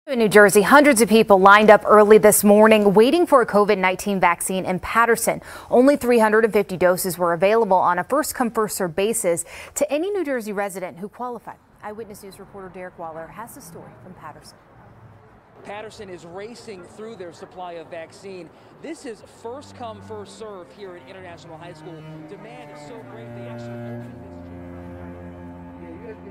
In New Jersey, hundreds of people lined up early this morning waiting for a COVID-19 vaccine in Paterson. Only 350 doses were available on a first-come, first-served basis to any New Jersey resident who qualified. Eyewitness News reporter Derek Waller has the story from Paterson. Paterson is racing through their supply of vaccine. This is first come, first served here at International High School. Demand is so great they actually opened this.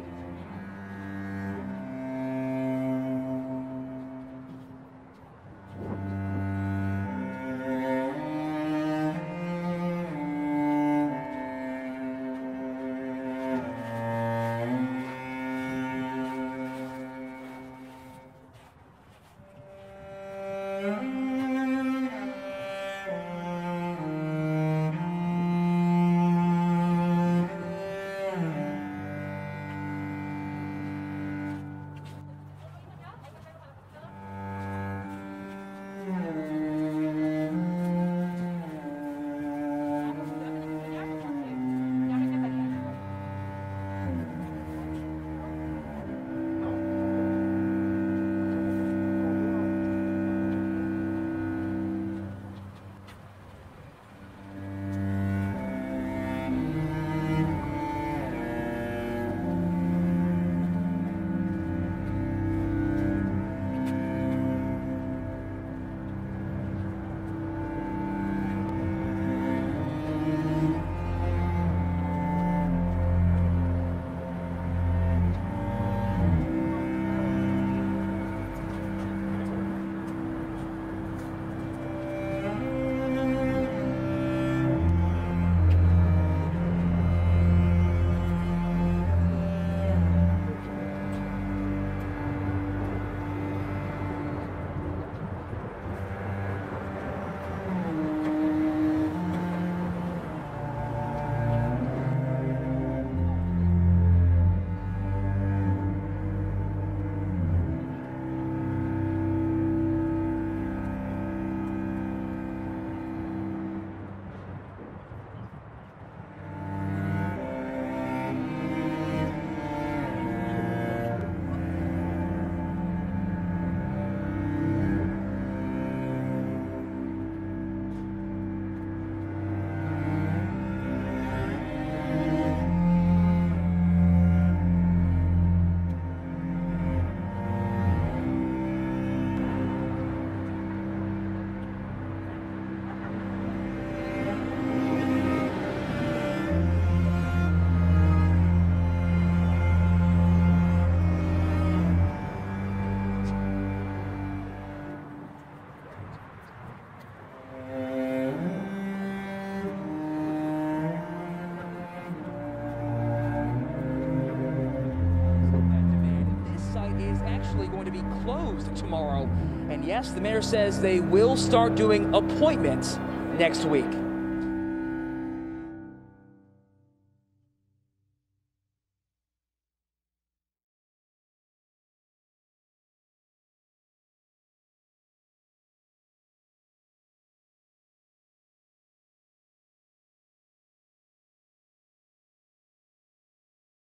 Going to be closed tomorrow, and yes, the mayor says they will start doing appointments next week.